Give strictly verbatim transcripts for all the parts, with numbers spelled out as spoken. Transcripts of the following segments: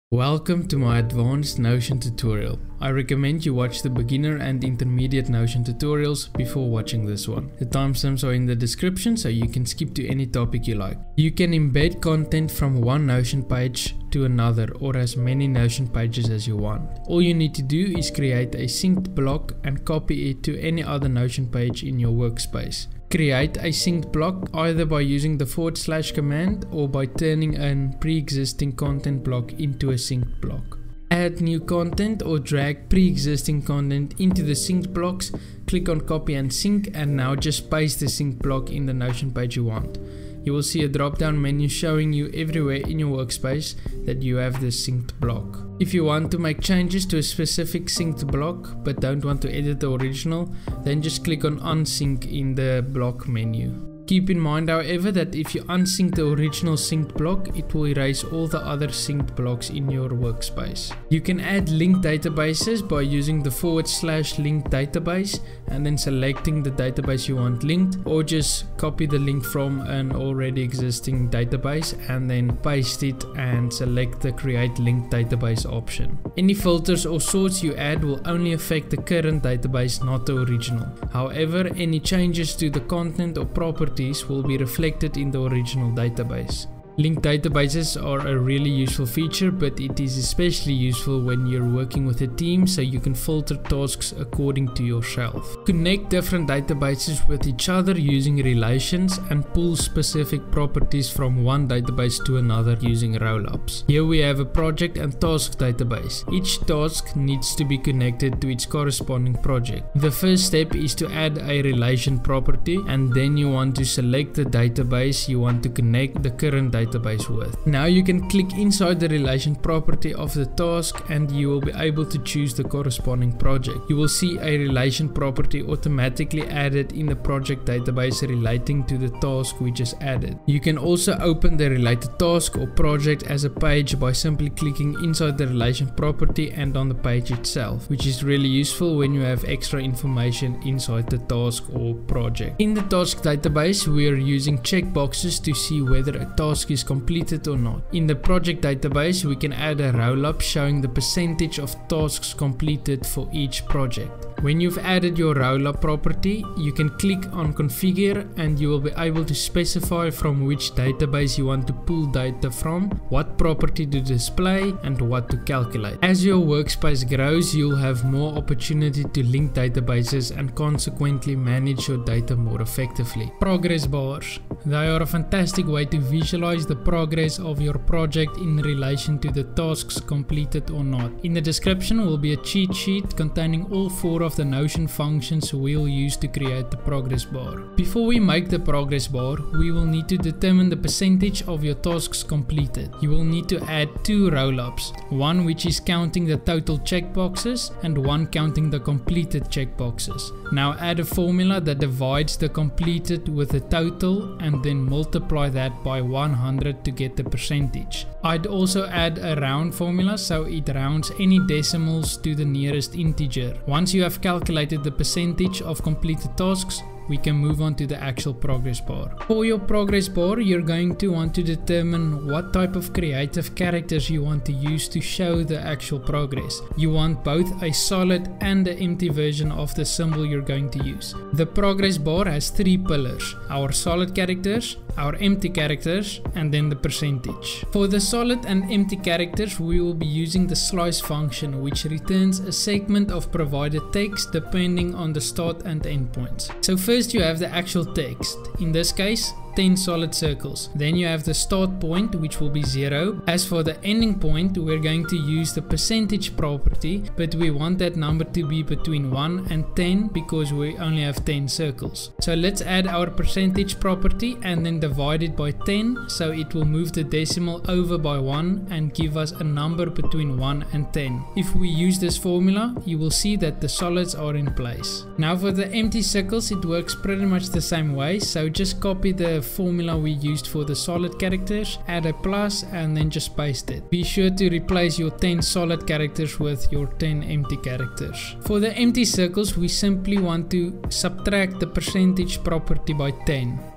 Welcome to my advanced Notion tutorial. I recommend you watch the beginner and intermediate Notion tutorials before watching this one. The timestamps are in the description so you can skip to any topic you like. You can embed content from one Notion page to another or as many Notion pages as you want. All you need to do is create a synced block and copy it to any other Notion page in your workspace. Create a synced block either by using the forward slash command or by turning a pre-existing content block into a synced block. Add new content or drag pre-existing content into the synced blocks, click on copy and sync, and now just paste the synced block in the Notion page you want. You will see a drop down menu showing you everywhere in your workspace that you have the synced block. If you want to make changes to a specific synced block but don't want to edit the original, then just click on unsync in the block menu. Keep in mind however that if you unsync the original synced block, it will erase all the other synced blocks in your workspace. You can add linked databases by using the forward slash linked database and then selecting the database you want linked, or just copy the link from an already existing database and then paste it and select the create linked database option. Any filters or sorts you add will only affect the current database, not the original. However, any changes to the content or properties will be reflected in the original database. Linked databases are a really useful feature, but it is especially useful when you're working with a team so you can filter tasks according to yourself. Connect different databases with each other using relations and pull specific properties from one database to another using rollups. Here we have a project and task database. Each task needs to be connected to its corresponding project. The first step is to add a relation property, and then you want to select the database you want to connect the current database database with. Now you can click inside the relation property of the task and you will be able to choose the corresponding project. You will see a relation property automatically added in the project database relating to the task we just added. You can also open the related task or project as a page by simply clicking inside the relation property and on the page itself, which is really useful when you have extra information inside the task or project. In the task database, we are using checkboxes to see whether a task is completed or not. In the project database, we can add a rollup showing the percentage of tasks completed for each project. When you've added your rollup property, you can click on configure and you will be able to specify from which database you want to pull data from, what property to display, and what to calculate. As your workspace grows, you'll have more opportunity to link databases and consequently manage your data more effectively. Progress bars. They are a fantastic way to visualize the progress of your project in relation to the tasks completed or not. In the description will be a cheat sheet containing all four of the Notion functions we'll use to create the progress bar. Before we make the progress bar, we will need to determine the percentage of your tasks completed. You will need to add two rollups, one which is counting the total checkboxes and one counting the completed checkboxes. Now add a formula that divides the completed with the total and then multiply that by one hundred to get the percentage. I'd also add a round formula so it rounds any decimals to the nearest integer. Once you have calculated the percentage of completed tasks, we can move on to the actual progress bar. For your progress bar, you're going to want to determine what type of creative characters you want to use to show the actual progress. You want both a solid and an empty version of the symbol you're going to use. The progress bar has three pillars: our solid characters, our empty characters, and then the percentage. For the solid and empty characters, we will be using the slice function, which returns a segment of provided text depending on the start and end points. So first First you have the actual text, in this case ten solid circles. Then you have the start point, which will be zero. As for the ending point, we're going to use the percentage property, but we want that number to be between one and ten because we only have ten circles. So let's add our percentage property and then divide it by ten, so it will move the decimal over by one and give us a number between one and ten. If we use this formula, you will see that the solids are in place. Now for the empty circles, it works pretty much the same way, so just copy the formula we used for the solid characters, add a plus, and then just paste it. Be sure to replace your ten solid characters with your ten empty characters. For the empty circles, we simply want to subtract the percentage property by ten.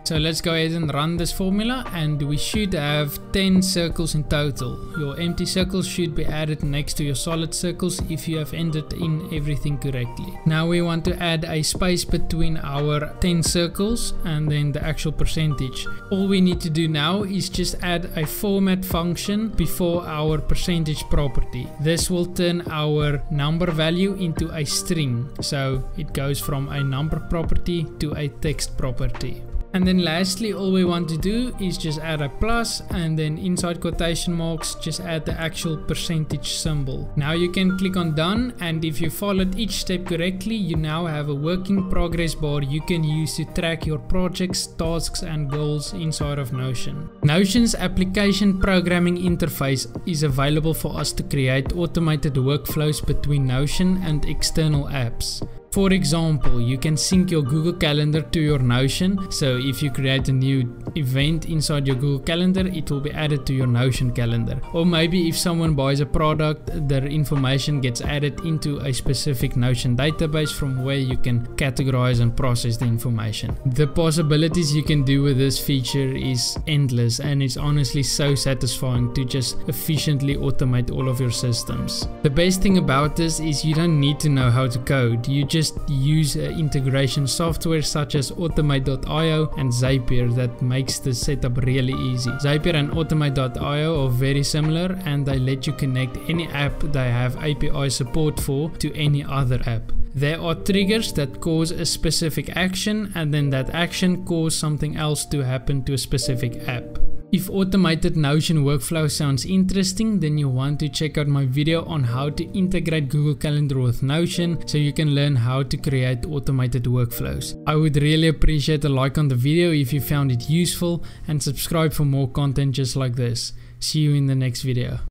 So let's go ahead and run this formula, and we should have ten circles in total. Your empty circles should be added next to your solid circles if you have entered in everything correctly. Now we want to add a space between our ten circles and then the actual percentage. All we need to do now is just add a format function before our percentage property. This will turn our number value into a string, so it goes from a number property to a text property. And then lastly, all we want to do is just add a plus, and then inside quotation marks just add the actual percentage symbol. Now you can click on done, and if you followed each step correctly, you now have a working progress bar you can use to track your projects, tasks and goals inside of Notion. Notion's application programming interface is available for us to create automated workflows between Notion and external apps. For example, you can sync your Google Calendar to your Notion, so if you create a new event inside your Google Calendar, it will be added to your Notion calendar. Or maybe if someone buys a product, their information gets added into a specific Notion database from where you can categorize and process the information. The possibilities you can do with this feature is endless, and it's honestly so satisfying to just efficiently automate all of your systems. The best thing about this is you don't need to know how to code. You just Just use uh, integration software such as Automate dot i o and Zapier that makes the setup really easy. Zapier and Automate dot i o are very similar, and they let you connect any app they have A P I support for to any other app. There are triggers that cause a specific action, and then that action causes something else to happen to a specific app. If automated Notion workflow sounds interesting, then you want to check out my video on how to integrate Google Calendar with Notion so you can learn how to create automated workflows. I would really appreciate a like on the video if you found it useful, and subscribe for more content just like this. See you in the next video.